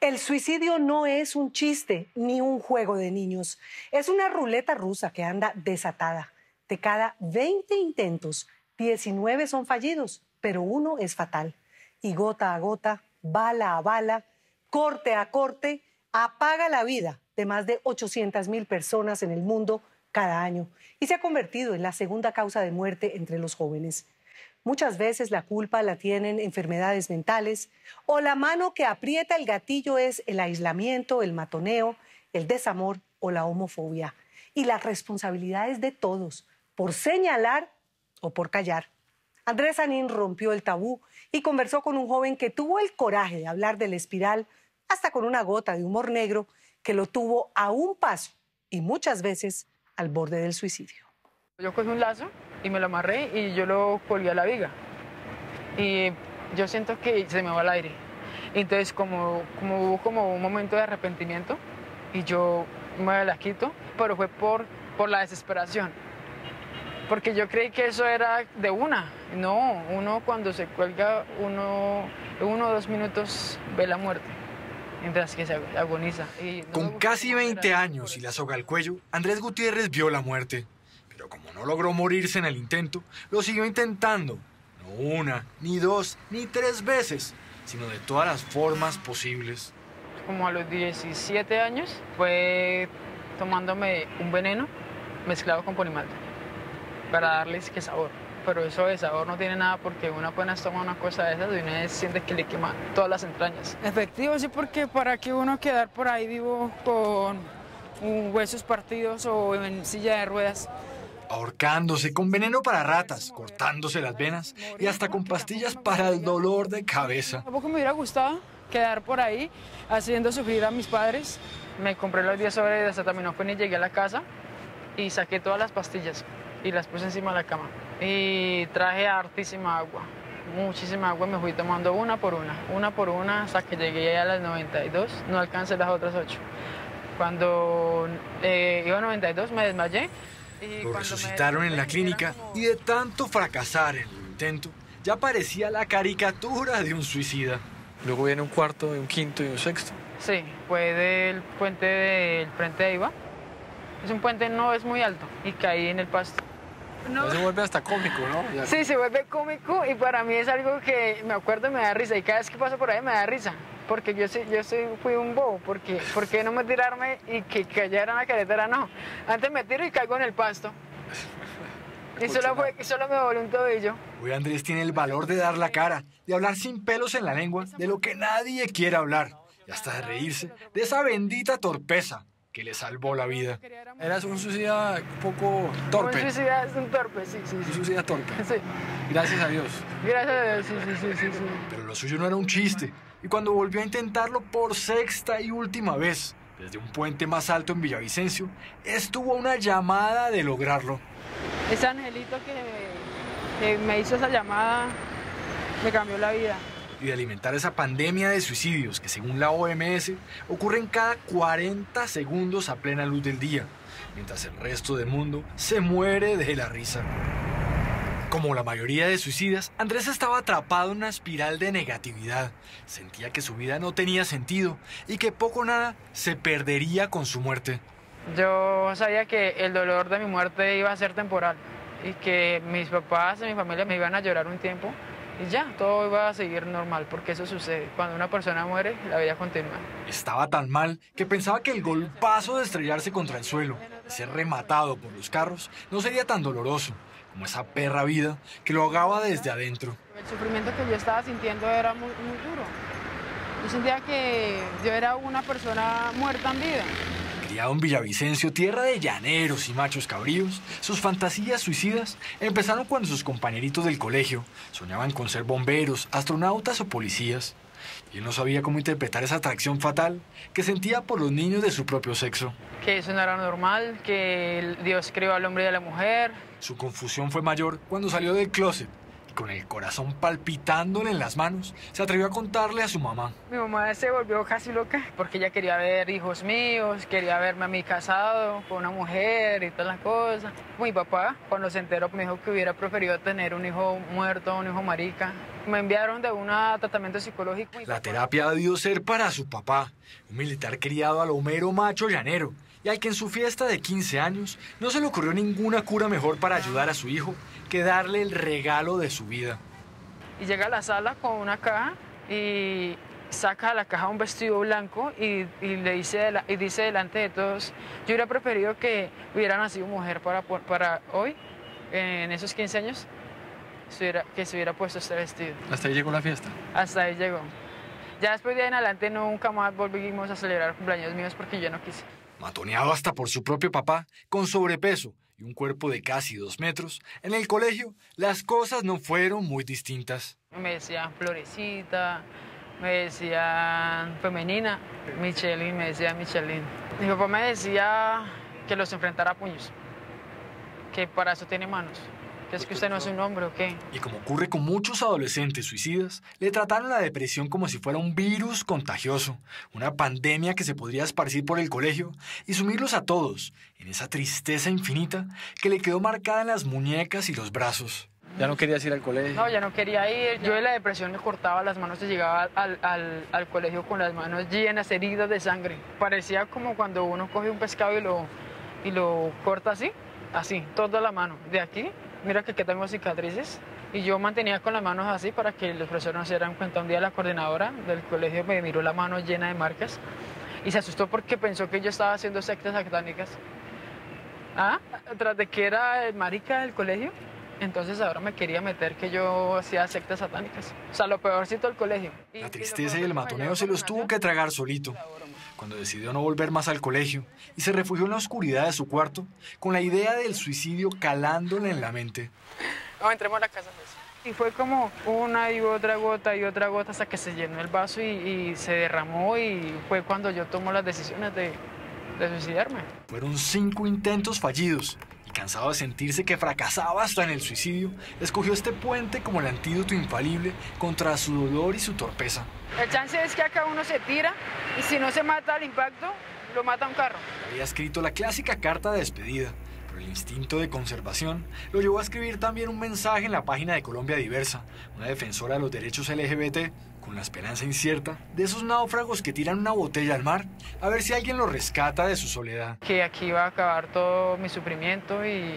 El suicidio no es un chiste ni un juego de niños. Es una ruleta rusa que anda desatada. De cada 20 intentos, 19 son fallidos, pero uno es fatal. Y gota a gota, bala a bala, corte a corte, apaga la vida de más de 800.000 personas en el mundo cada año y se ha convertido en la segunda causa de muerte entre los jóvenes. Muchas veces la culpa la tienen enfermedades mentales o la mano que aprieta el gatillo es el aislamiento, el matoneo, el desamor o la homofobia. Y la responsabilidad es de todos, por señalar o por callar. Andrés Sanín rompió el tabú y conversó con un joven que tuvo el coraje de hablar de la espiral, hasta con una gota de humor negro que lo tuvo a un paso y muchas veces al borde del suicidio. Yo cogí un lazo y me lo amarré y yo lo colgué a la viga. Y yo siento que se me va el aire. Entonces, como hubo como un momento de arrepentimiento y yo me la quito, pero fue por la desesperación. Porque yo creí que eso era de una. No, uno cuando se cuelga, uno 1 o 2 minutos ve la muerte, mientras que se agoniza. Con casi 20 años y la soga al cuello, Andrés Gutiérrez vio la muerte. Pero como no logró morirse en el intento, lo siguió intentando. No 1, ni 2, ni 3 veces, sino de todas las formas posibles. Como a los 17 años fue tomándome un veneno mezclado con ponimalta para darles que sabor. Pero eso de sabor no tiene nada porque uno apenas toma una cosa de esas y uno siente que le quema todas las entrañas. Efectivo, sí, porque para que uno quedar por ahí vivo con huesos partidos o en silla de ruedas. Ahorcándose con veneno para ratas, cortándose las venas y hasta con pastillas para el dolor de cabeza. Tampoco me hubiera gustado quedar por ahí haciendo sufrir a mis padres. Me compré los 10 sobres de acetaminofén y llegué a la casa y saqué todas las pastillas y las puse encima de la cama. Y traje hartísima agua, muchísima agua, me fui tomando una por una, hasta que llegué a las 92, no alcancé las otras 8. Cuando iba a 92 me desmayé. Lo resucitaron en la clínica y de tanto fracasar en el intento, ya parecía la caricatura de un suicida. Luego viene un cuarto, un quinto y un sexto. Sí, fue del puente del Frente de Iba. Es un puente, no es muy alto, y caí en el pasto. No. Se vuelve hasta cómico, ¿no? Ya. Sí, se vuelve cómico y para mí es algo que me acuerdo y me da risa. Y cada vez que paso por ahí me da risa. Porque fui un bobo. ¿Por qué no me tirarme y que cayera en la carretera? No. Antes me tiro y caigo en el pasto. Y solo me voló un tobillo. Hoy Andrés tiene el valor de dar la cara, de hablar sin pelos en la lengua, de lo que nadie quiere hablar. Y hasta de reírse de esa bendita torpeza que le salvó la vida. Eras un suicida un poco torpe. Un suicida es un torpe, sí. Un suicida torpe. Sí. Gracias a Dios. Gracias a Dios, sí. Pero lo suyo no era un chiste. Y cuando volvió a intentarlo por sexta y última vez, desde un puente más alto en Villavicencio, estuvo a una llamada de lograrlo. Ese angelito que me hizo esa llamada me cambió la vida. Y de alimentar esa pandemia de suicidios que, según la OMS, ocurren cada 40 segundos a plena luz del día, mientras el resto del mundo se muere de la risa. Como la mayoría de suicidas, Andrés estaba atrapado en una espiral de negatividad. Sentía que su vida no tenía sentido y que poco o nada se perdería con su muerte. Yo sabía que el dolor de mi muerte iba a ser temporal y que mis papás y mi familia me iban a llorar un tiempo. Y ya, todo iba a seguir normal, porque eso sucede. Cuando una persona muere, la vida continúa. Estaba tan mal que pensaba que el golpazo de estrellarse contra el suelo, de ser rematado por los carros, no sería tan doloroso como esa perra vida que lo ahogaba desde adentro. El sufrimiento que yo estaba sintiendo era muy duro. Yo sentía que yo era una persona muerta en vida. Criado en Villavicencio, tierra de llaneros y machos cabríos, sus fantasías suicidas empezaron cuando sus compañeritos del colegio soñaban con ser bomberos, astronautas o policías. Y él no sabía cómo interpretar esa atracción fatal que sentía por los niños de su propio sexo. Que eso no era normal, que Dios creó al hombre y a la mujer. Su confusión fue mayor cuando salió del closet. Con el corazón palpitándole en las manos, se atrevió a contarle a su mamá. Mi mamá se volvió casi loca porque ella quería ver hijos míos, quería verme a mí casado con una mujer y todas las cosas. Mi papá, cuando se enteró, me dijo que hubiera preferido tener un hijo muerto, un hijo marica, Me enviaron de un tratamiento psicológico. La terapia ha debido ser para su papá, un militar criado a lo mero macho llanero, y al que en su fiesta de 15 años no se le ocurrió ninguna cura mejor para ayudar a su hijo que darle el regalo de su vida. Y llega a la sala con una caja y saca de la caja un vestido blanco y dice delante de todos, yo hubiera preferido que hubiera nacido mujer para hoy, en esos 15 años, que se hubiera puesto este vestido. ¿Hasta ahí llegó la fiesta? Hasta ahí llegó. Ya después de ahí en adelante nunca más volvimos a celebrar cumpleaños míos porque yo no quise. Matoneado hasta por su propio papá, con sobrepeso y un cuerpo de casi 2 metros, en el colegio las cosas no fueron muy distintas. Me decían Florecita, me decían Femenina, Michelin, me decía Michelin. Mi papá me decía que los enfrentara a puños, que para eso tiene manos. ¿Es que usted no es un hombre o qué? Y como ocurre con muchos adolescentes suicidas, le trataron la depresión como si fuera un virus contagioso, una pandemia que se podría esparcir por el colegio y sumirlos a todos en esa tristeza infinita que le quedó marcada en las muñecas y los brazos. ¿Ya no querías ir al colegio? No, ya no quería ir. Yo de la depresión me cortaba las manos y llegaba al colegio con las manos llenas, heridas de sangre. Parecía como cuando uno coge un pescado y lo corta así, toda la mano, de aquí. Mira que aquí tengo cicatrices y yo mantenía con las manos así para que los profesores no se dieran cuenta. Un día la coordinadora del colegio me miró la mano llena de marcas y se asustó porque pensó que yo estaba haciendo sectas satánicas. Tras de que era el marica del colegio, entonces ahora me quería meter que yo hacía sectas satánicas. O sea, lo peorcito del colegio. La tristeza y el matoneo se los tuvo que tragar solito, cuando decidió no volver más al colegio y se refugió en la oscuridad de su cuarto con la idea del suicidio calándole en la mente. No, entremos a la casa, pues. Y fue como una y otra gota hasta que se llenó el vaso y se derramó y fue cuando yo tomo las decisiones de suicidarme. Fueron 5 intentos fallidos y cansado de sentirse que fracasaba hasta en el suicidio, escogió este puente como el antídoto infalible contra su dolor y su torpeza. El chance es que acá uno se tira y si no se mata al impacto, lo mata un carro. Había escrito la clásica carta de despedida, pero el instinto de conservación lo llevó a escribir también un mensaje en la página de Colombia Diversa, una defensora de los derechos LGBT, con la esperanza incierta de esos náufragos que tiran una botella al mar a ver si alguien los rescata de su soledad. Que aquí va a acabar todo mi sufrimiento y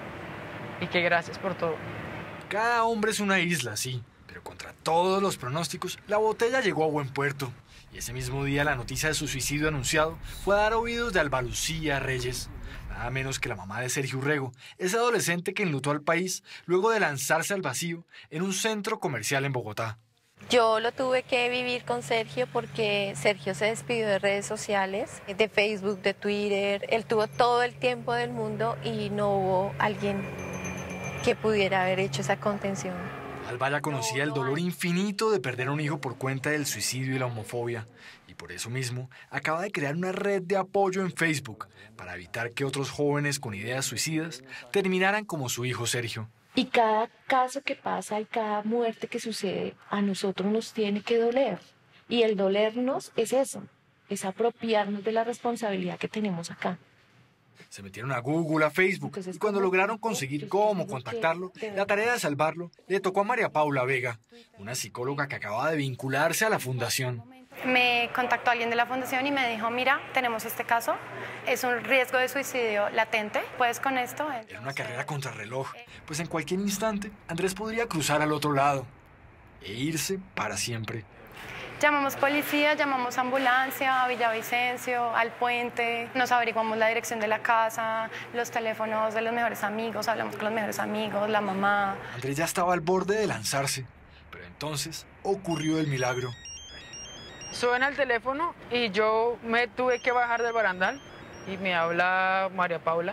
que gracias por todo. Cada hombre es una isla, sí. Pero contra todos los pronósticos, la botella llegó a buen puerto. Y ese mismo día la noticia de su suicidio anunciado fue a dar oídos de Alba Lucía Reyes, nada menos que la mamá de Sergio Urrego, ese adolescente que enlutó al país luego de lanzarse al vacío en un centro comercial en Bogotá. Yo lo tuve que vivir con Sergio porque Sergio se despidió de redes sociales, de Facebook, de Twitter. Él tuvo todo el tiempo del mundo y no hubo alguien que pudiera haber hecho esa contención. Alba ya conocía el dolor infinito de perder a un hijo por cuenta del suicidio y la homofobia, y por eso mismo acaba de crear una red de apoyo en Facebook para evitar que otros jóvenes con ideas suicidas terminaran como su hijo Sergio. Y cada caso que pasa y cada muerte que sucede a nosotros nos tiene que doler. Y el dolernos es eso, es apropiarnos de la responsabilidad que tenemos acá. Se metieron a Google, a Facebook, y cuando lograron conseguir cómo contactarlo, la tarea de salvarlo le tocó a María Paula Vega, una psicóloga que acababa de vincularse a la fundación. Me contactó alguien de la fundación y me dijo, mira, tenemos este caso, es un riesgo de suicidio latente, ¿puedes con esto? Era una carrera contrarreloj, pues en cualquier instante Andrés podría cruzar al otro lado e irse para siempre. Llamamos policía, llamamos ambulancia a Villavicencio, al puente, nos averiguamos la dirección de la casa, los teléfonos de los mejores amigos, hablamos con los mejores amigos, la mamá. Andrés ya estaba al borde de lanzarse, pero entonces ocurrió el milagro. Suena el teléfono y yo me tuve que bajar del barandal y me habla María Paula,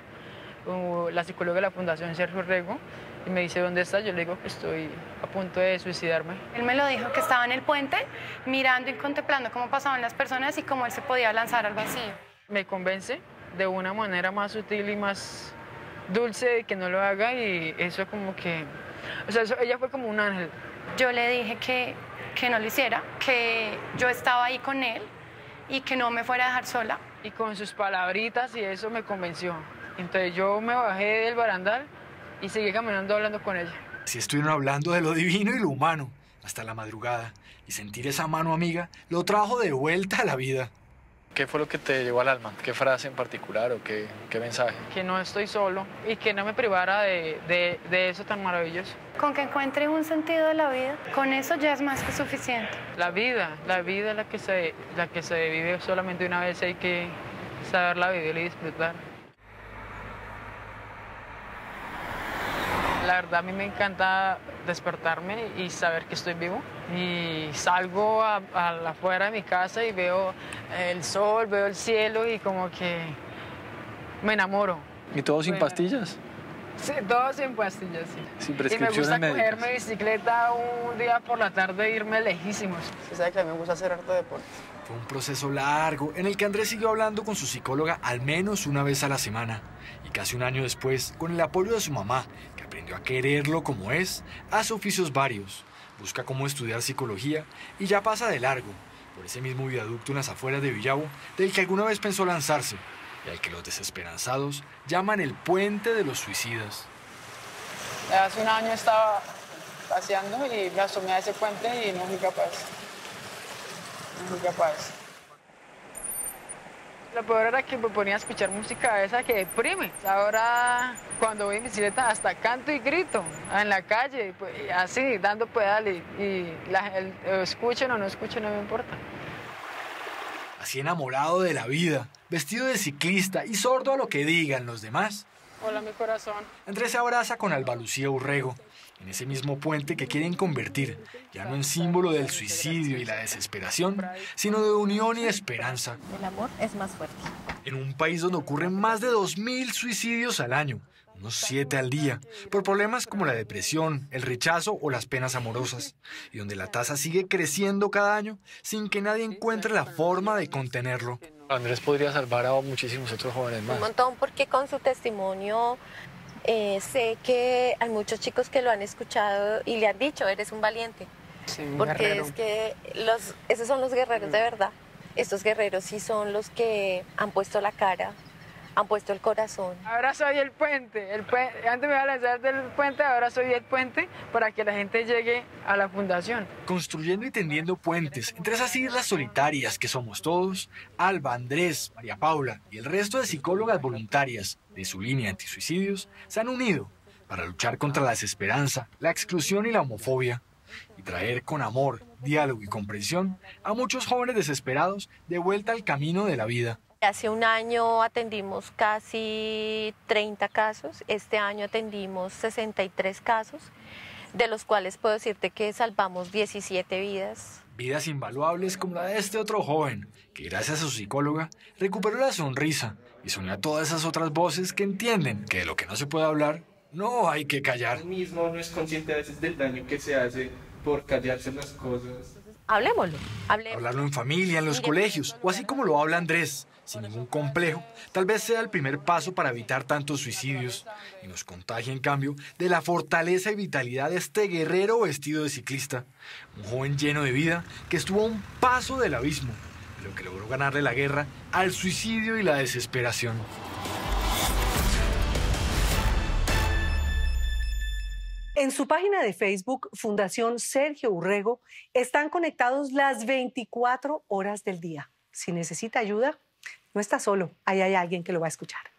la psicóloga de la Fundación Sergio Urrego, y me dice, ¿dónde estás? Yo le digo que estoy a punto de suicidarme. Él me lo dijo que estaba en el puente mirando y contemplando cómo pasaban las personas y cómo él se podía lanzar al vacío. Me convence de una manera más sutil y más dulce de que no lo haga y eso como que... O sea, ella fue como un ángel. Yo le dije que no lo hiciera, que yo estaba ahí con él y que no me fuera a dejar sola. Y con sus palabritas y eso me convenció. Entonces yo me bajé del barandal y seguí caminando hablando con ella. Si estuvieron hablando de lo divino y lo humano, hasta la madrugada y sentir esa mano amiga lo trajo de vuelta a la vida. ¿Qué fue lo que te llegó al alma? ¿Qué frase en particular o qué mensaje? Que no estoy solo y que no me privara de eso tan maravilloso. Con que encuentre un sentido de la vida, con eso ya es más que suficiente. La vida es la que se vive solamente una vez, hay que saberla vivir y disfrutar. La verdad, a mí me encanta despertarme y saber que estoy vivo. Y salgo afuera de mi casa y veo el sol, veo el cielo y como que me enamoro. ¿Y todo sin pastillas? Sí, todo sin pastillas, sí. Sin Y me prescripciones gusta médicas. cogerme bicicleta un día por la tarde e irme lejísimos. Sí, sabe que a mí me gusta hacer harto deporte. Fue un proceso largo en el que Andrés siguió hablando con su psicóloga al menos una vez a la semana. Y casi un año después, con el apoyo de su mamá, que aprendió a quererlo como es, hace oficios varios, busca cómo estudiar psicología y ya pasa de largo por ese mismo viaducto en las afueras de Villavo del que alguna vez pensó lanzarse y al que los desesperanzados llaman el puente de los suicidas. Hace un año estaba paseando y me asomé a ese puente y no fui capaz. No fui capaz. Lo peor era que me ponía a escuchar música esa que deprime. Ahora, cuando voy en bicicleta, hasta canto y grito en la calle, pues, así, dando pedales. Y escuchen o no escuchen, no me importa. Así enamorado de la vida, vestido de ciclista y sordo a lo que digan los demás, Hola, mi corazón. Andrés se abraza con Alba Lucía Urrego, en ese mismo puente que quieren convertir, ya no en símbolo del suicidio y la desesperación, sino de unión y esperanza. El amor es más fuerte. En un país donde ocurren más de 2000 suicidios al año, unos 7 al día, por problemas como la depresión, el rechazo o las penas amorosas, y donde la tasa sigue creciendo cada año sin que nadie encuentre la forma de contenerlo. Andrés podría salvar a muchísimos otros jóvenes más. Un montón, porque con su testimonio sé que hay muchos chicos que lo han escuchado y le han dicho, eres un valiente. Sí, un Porque guerrero. es que esos son los guerreros de verdad. Estos guerreros sí son los que han puesto la cara, han puesto el corazón. Ahora soy el puente. Antes me iba a lanzar del puente, ahora soy el puente para que la gente llegue a la fundación. Construyendo y tendiendo puentes entre esas islas solitarias que somos todos, Alba, Andrés, María Paula y el resto de psicólogas voluntarias de su línea antisuicidios se han unido para luchar contra la desesperanza, la exclusión y la homofobia y traer con amor, diálogo y comprensión a muchos jóvenes desesperados de vuelta al camino de la vida. Hace un año atendimos casi 30 casos, este año atendimos 63 casos, de los cuales puedo decirte que salvamos 17 vidas. Vidas invaluables como la de este otro joven, que gracias a su psicóloga recuperó la sonrisa y se unió a todas esas otras voces que entienden que de lo que no se puede hablar, no hay que callar. Uno mismo no es consciente a veces del daño que se hace por callarse las cosas. Hablemoslo, hablemos. Hablarlo en familia, en los colegios, o así como lo habla Andrés, sin ningún complejo, tal vez sea el primer paso para evitar tantos suicidios y nos contagie, en cambio, de la fortaleza y vitalidad de este guerrero vestido de ciclista, un joven lleno de vida que estuvo a un paso del abismo, pero que logró ganarle la guerra al suicidio y la desesperación. En su página de Facebook, Fundación Sergio Urrego, están conectados las 24 horas del día. Si necesita ayuda, no está solo, ahí hay alguien que lo va a escuchar.